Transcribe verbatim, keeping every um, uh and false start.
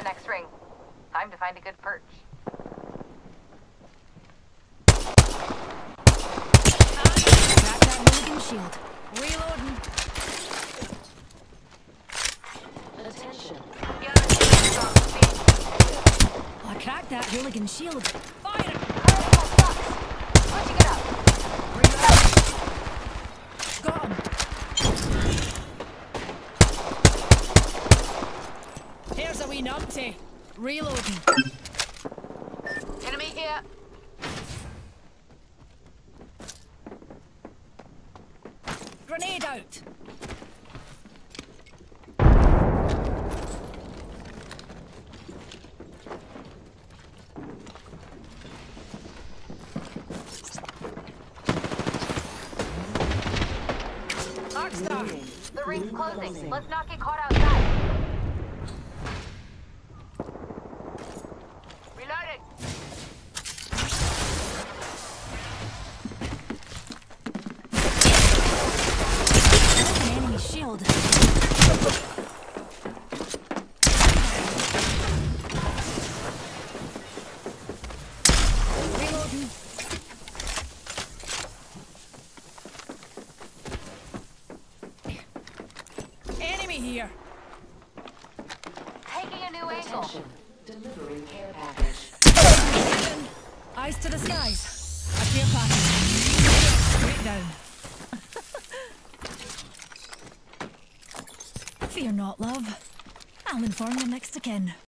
next ring. Time to find a good perch. Crack that Milligan shield. Reloading. Attention. Oh, I cracked that hooligan shield. Fire it! Switching it up. Got him. Here's a wee numpty. Reloading. Enemy here. Grenade out. Arcstar. The ring's closing. Let's not get caught outside. Reloading. An enemy shield. Reloading. Enemy here. Taking a new angle. Attention. Delivering care package. Eyes to the skies. A care package. Straight down. Fear not, love. I'll inform the next of kin.